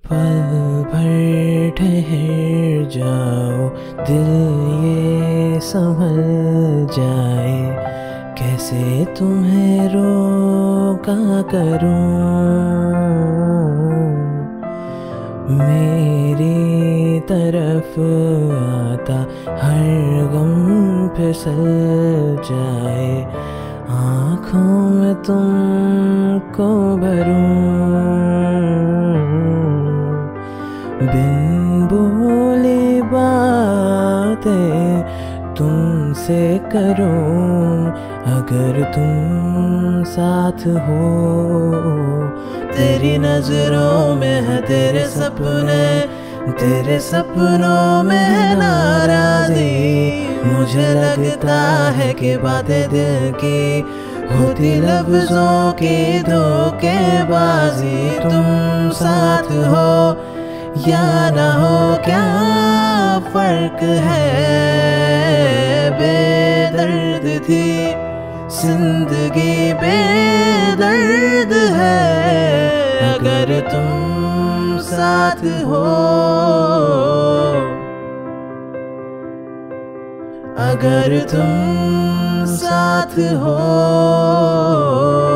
पल भर ठहर जाओ, दिल ये संभल जाए, कैसे तुम्हें रोका करूं। मेरी तरफ आता हर गम फिसल जाए, आँखों में तुमको भरूं। बिन बोले बातें तुमसे करूं, अगर तुम साथ हो। तेरी नजरों में है तेरे सपने, तेरे सपनों में है नाराजी। मुझे लगता है कि बातें दिल की होती लफ्जों की धोखेबाजी। तुम साथ हो या ना हो क्या फर्क है, बेदर्द थी जिंदगी बेदर्द है, अगर तुम साथ हो। अगर तुम साथ हो।